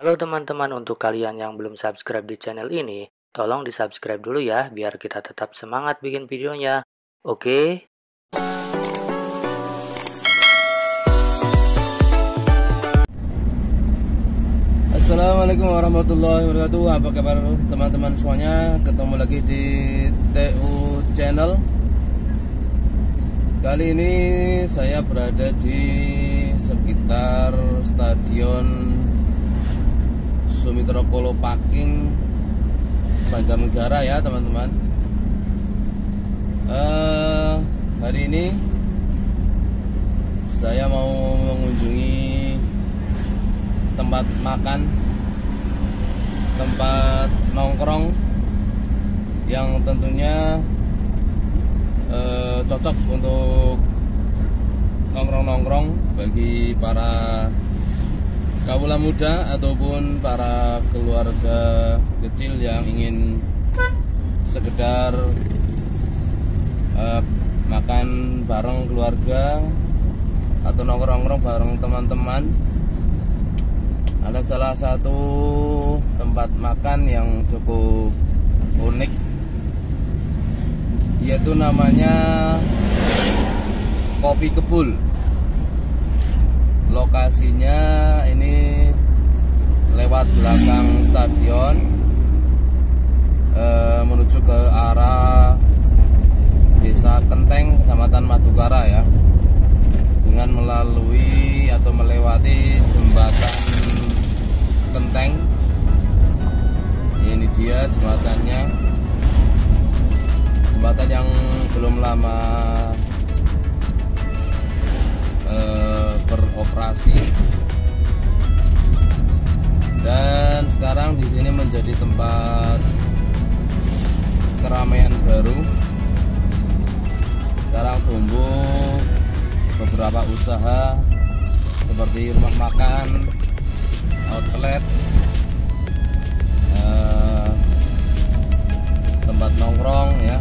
Halo teman-teman, untuk kalian yang belum subscribe di channel ini, tolong di subscribe dulu ya, biar kita tetap semangat bikin videonya. Oke? Assalamualaikum warahmatullahi wabarakatuh. Apa kabar teman-teman semuanya? Ketemu lagi di TU Channel. Kali ini saya berada di sekitar Stadion Sumitro Polo Parking Banjarnegara ya teman-teman. Hari ini saya mau mengunjungi tempat makan, tempat nongkrong yang tentunya cocok untuk nongkrong-nongkrong bagi para kaula muda ataupun para keluarga kecil yang ingin sekedar makan bareng keluarga atau nongkrong-nongkrong bareng teman-teman. Ada salah satu tempat makan yang cukup unik, yaitu namanya Kopi Kebul. Lokasinya ini lewat belakang stadion, menuju ke arah Desa Kenteng, Kecamatan Madukara ya, dengan melalui atau melewati jembatan Kenteng. Ini dia jembatannya, jembatan yang belum lama beroperasi, dan sekarang di sini menjadi tempat keramaian baru. Sekarang tumbuh beberapa usaha seperti rumah makan, outlet, tempat nongkrong ya.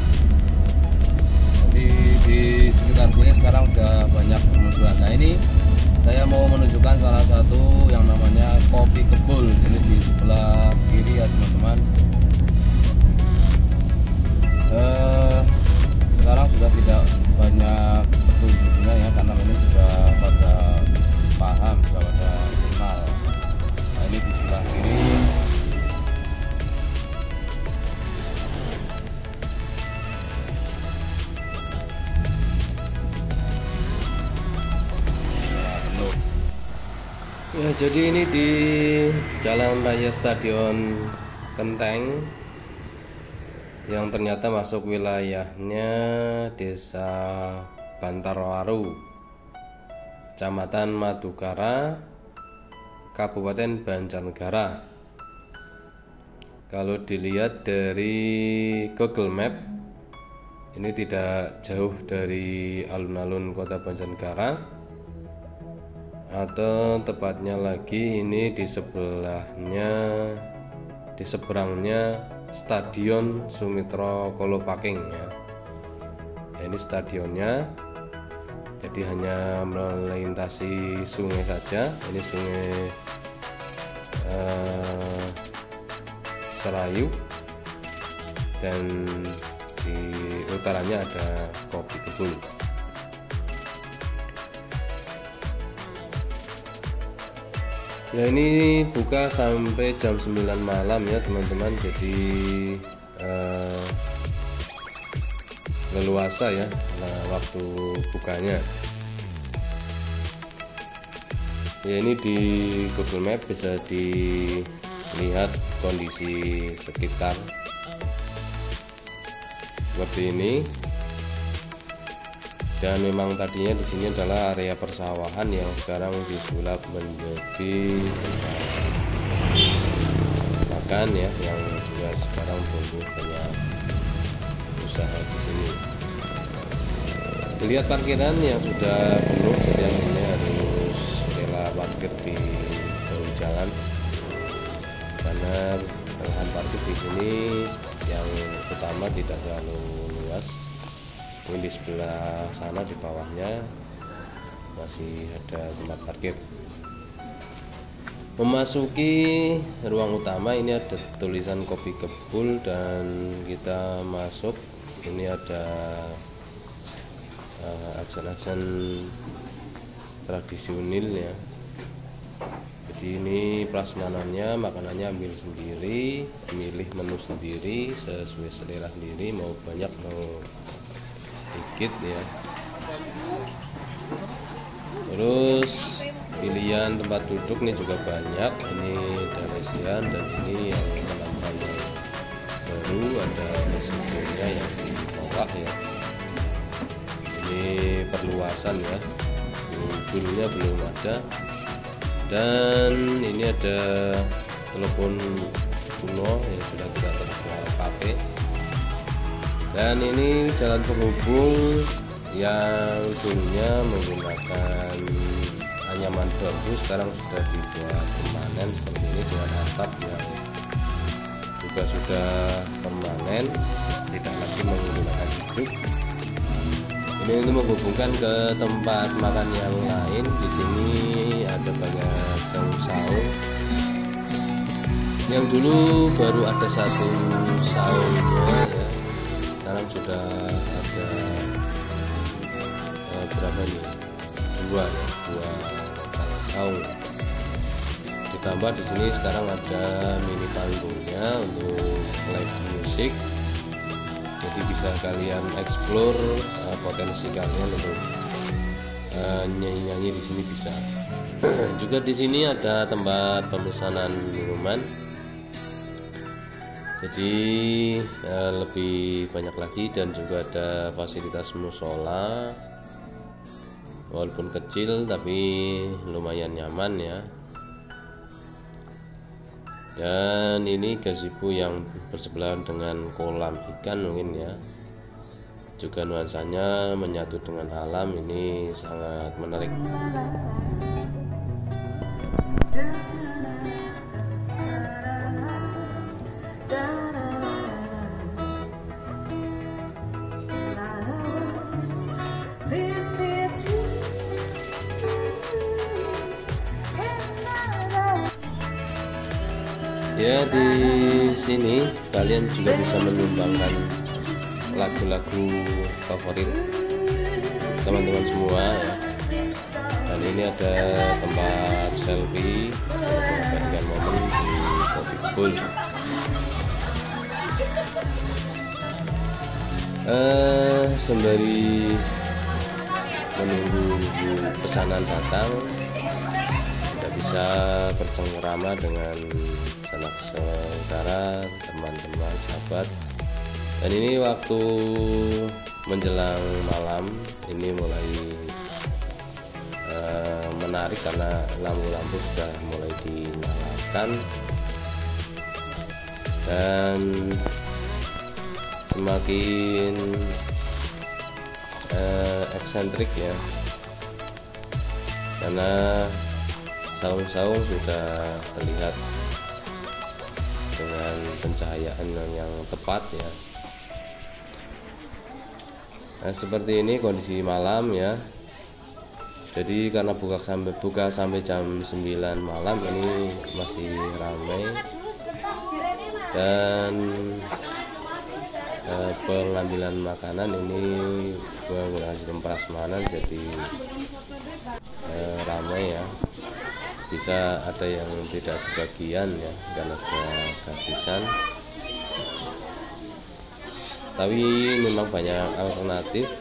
Di sekitar sini sekarang udah banyak kemunculan. Nah, ini saya mau menunjukkan salah satu yang namanya Kopi Kebul. Ini di sebelah kiri ya teman-teman. Sekarang sudah tidak banyak petunjuknya ya, karena ini sudah pada paham, sudah pada kenal. Nah, ini di sebelah kiri. Ya, jadi ini di Jalan Raya Stadion Kenteng yang ternyata masuk wilayahnya Desa Bantarwaru, Kecamatan Madukara, Kabupaten Banjarnegara. Kalau dilihat dari Google Map, ini tidak jauh dari alun-alun Kota Banjarnegara, atau tepatnya lagi ini di sebelahnya, di seberangnya Stadion Sumitro Polo Parking ya. Ini stadionnya, jadi hanya melintasi sungai saja. Ini sungai Serayu, dan di utaranya ada Kopi Kebul. Ya, ini buka sampai jam 9 malam ya teman-teman, jadi leluasa ya waktu bukanya. Ya, ini di Google Map bisa dilihat kondisi sekitar seperti ini. Dan memang tadinya di sini adalah area persawahan yang sekarang disulap menjadi makan ya, yang juga sekarang tumbuh banyak usaha di sini. Lihat parkiran yang sudah penuh, jadi yang ini harus rela parkir di bahu jalan, karena lahan parkir di sini yang utama tidak terlalu luas. Ini di sebelah sana, di bawahnya masih ada tempat parkir. Memasuki ruang utama ini ada tulisan Kopi Kebul dan kita masuk. Ini ada aksen-aksen tradisional ya. Jadi ini prasmanannya, makanannya ambil sendiri, milih menu sendiri sesuai selera sendiri, mau banyak mau dikit ya. Terus pilihan tempat duduk nih juga banyak. Ini Dalesian dan ini yang penampilan baru, ada resikonya yang di bawah ya. Ini perluasan ya, dulunya belum ada. Dan ini ada telepon kuno yang sudah kita pakai. Dan ini jalan penghubung yang dulunya menggunakan anyaman bambu, sekarang sudah dibuat permanen seperti ini dengan atap yang juga sudah permanen, tidak lagi menggunakan hidup. Ini untuk menghubungkan ke tempat makan yang lain. Di sini ada banyak saung-saung. Yang dulu baru ada satu saungnya ya, sekarang sudah ada berapa ini? Dua saung. Ditambah di sini sekarang ada mini panggungnya untuk live music. Jadi bisa kalian explore potensi kalian untuk nyanyi-nyanyi di sini bisa. Juga di sini ada tempat pemesanan minuman. Jadi lebih banyak lagi, dan juga ada fasilitas musola. Walaupun kecil tapi lumayan nyaman ya. Dan ini gazebo yang bersebelahan dengan kolam ikan mungkin ya. Juga nuansanya menyatu dengan alam, ini sangat menarik. Ya, di sini kalian juga bisa menyumbangkan lagu-lagu favorit teman-teman semua ya. Dan ini ada tempat selfie untuk mengabadikan momen di Kopi Kebul. Sembari menunggu pesanan datang, kita bisa bercengkrama dengan sanak saudara, teman-teman, sahabat. Dan ini waktu menjelang malam ini mulai menarik karena lampu-lampu sudah mulai dinyalakan dan semakin eksentrik ya, karena saung-saung sudah terlihat dengan pencahayaan yang tepat ya. Nah, seperti ini kondisi malam ya. Jadi karena buka sampai jam 9 malam, ini masih ramai. Dan pengambilan makanan ini menggunakan sistem prasmanan, jadi ramai ya. Bisa ada yang tidak kebagian ya karena sudah gratisan, tapi memang banyak alternatif.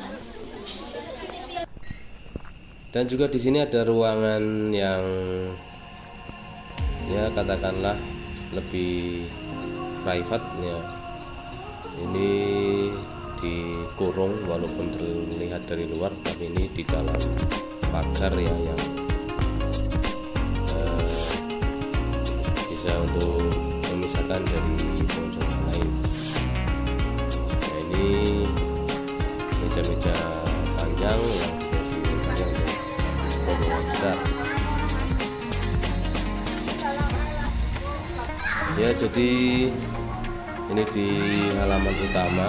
Dan juga di sini ada ruangan yang ya katakanlah lebih private ya. Ini dikurung walaupun terlihat dari luar, tapi ini di dalam pagar ya, yang bisa untuk memisahkan dari pengunjung lain. Nah, ini meja-meja panjang yang bisa digunakan besar. Ya, jadi ini di halaman utama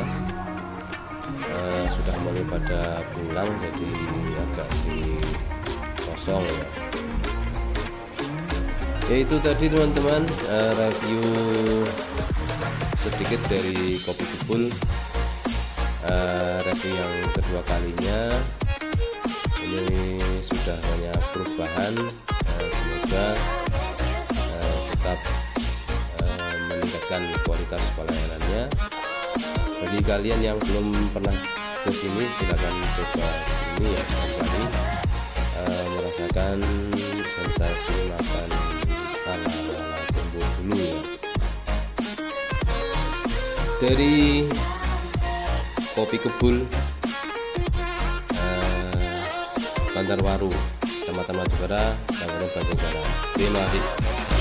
sudah mulai pada pulang, jadi agak kosong ya. Yaitu tadi teman-teman, review sedikit dari kopi kebul, review yang kedua kalinya. Ini sudah banyak perubahan, semoga tetap meningkatkan kualitas pelayanannya. Bagi kalian yang belum pernah ke sini, silakan coba ini ya, kembali merasakan sensasi makan ala-ala Bumbu dulu ya. Dari kopi kebul Bantarwaru, Kecamatan Madukara, Kabupaten Bandung Barat. Terima kasih.